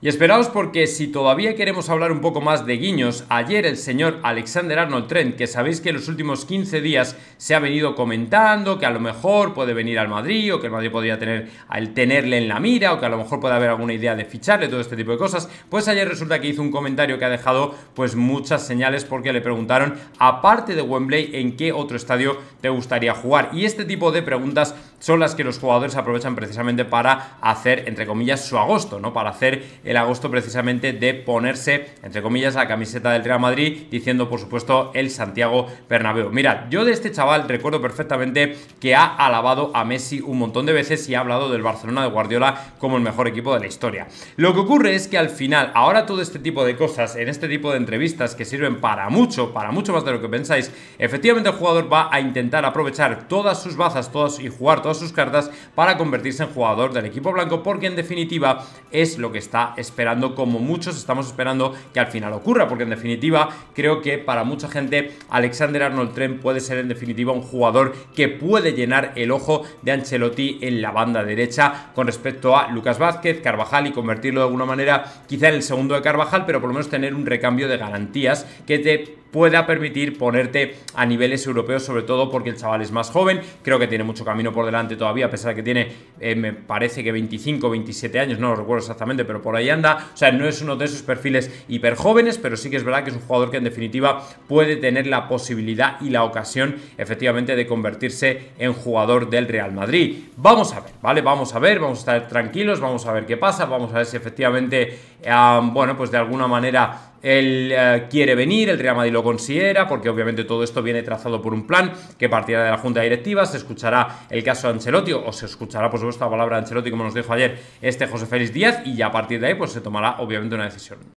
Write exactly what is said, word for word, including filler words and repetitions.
Y esperaos porque si todavía queremos hablar un poco más de guiños, ayer el señor Alexander-Arnold Trent, que sabéis que en los últimos quince días se ha venido comentando que a lo mejor puede venir al Madrid o que el Madrid podría tener, al tenerle en la mira o que a lo mejor puede haber alguna idea de ficharle, todo este tipo de cosas, pues ayer resulta que hizo un comentario que ha dejado pues muchas señales porque le preguntaron, aparte de Wembley, ¿en qué otro estadio te gustaría jugar? Y este tipo de preguntas son las que los jugadores aprovechan precisamente para hacer, entre comillas, su agosto, ¿no? Para hacer el agosto precisamente de ponerse, entre comillas, la camiseta del Real Madrid, diciendo, por supuesto, el Santiago Bernabéu. Mirad, yo de este chaval recuerdo perfectamente que ha alabado a Messi un montón de veces y ha hablado del Barcelona de Guardiola como el mejor equipo de la historia. Lo que ocurre es que al final, ahora todo este tipo de cosas, en este tipo de entrevistas que sirven para mucho, para mucho más de lo que pensáis, efectivamente el jugador va a intentar aprovechar todas sus bazas todas, y jugar todas sus cartas para convertirse en jugador del equipo blanco, porque en definitiva es lo que está esperando, como muchos estamos esperando que al final ocurra, porque en definitiva creo que para mucha gente Alexander-Arnold Trent puede ser en definitiva un jugador que puede llenar el ojo de Ancelotti en la banda derecha con respecto a Lucas Vázquez, Carvajal, y convertirlo de alguna manera quizá en el segundo de Carvajal, pero por lo menos tener un recambio de garantías que te pueda permitir ponerte a niveles europeos, sobre todo porque el chaval es más joven. Creo que tiene mucho camino por delante todavía, a pesar de que tiene, eh, me parece que veinticinco, veintisiete años, no lo recuerdo exactamente, pero por ahí anda. O sea, no es uno de esos perfiles hiper jóvenes, pero sí que es verdad que es un jugador que en definitiva puede tener la posibilidad y la ocasión efectivamente de convertirse en jugador del Real Madrid. Vamos a ver, ¿vale? Vamos a ver, vamos a estar tranquilos, vamos a ver qué pasa, vamos a ver si efectivamente, eh, bueno, pues de alguna manera él eh, quiere venir, el Real Madrid lo considera, porque obviamente todo esto viene trazado por un plan que partirá de la Junta Directiva. Se escuchará el caso de Ancelotti, o se escuchará por supuesto la palabra de Ancelotti, como nos dijo ayer este José Félix Díaz, y ya a partir de ahí pues se tomará obviamente una decisión.